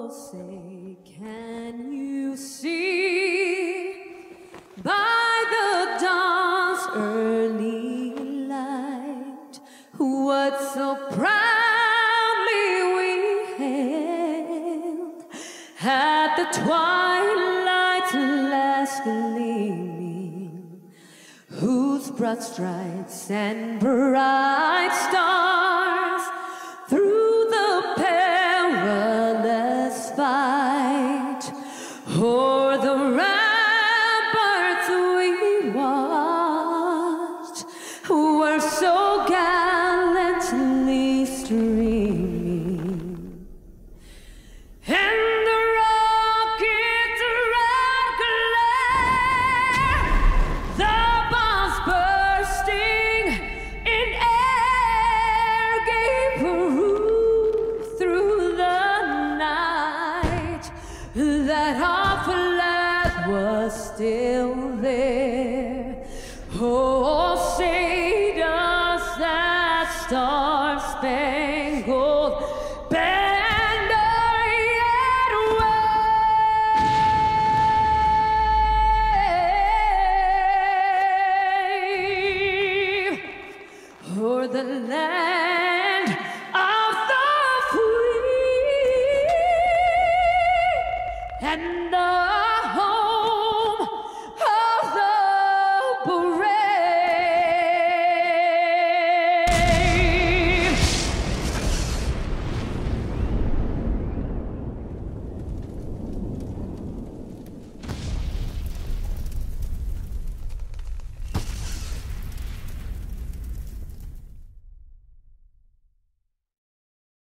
say, can you see by the dawn's early light what so proudly we hailed at the twilight's last gleaming, whose broad stripes and bright stars through the perilous fight o'er the ramparts we watched were so gallantly streaming, and the rocket's red glare, the bombs bursting in air, gave proof through the night that our flag was still there. Oh,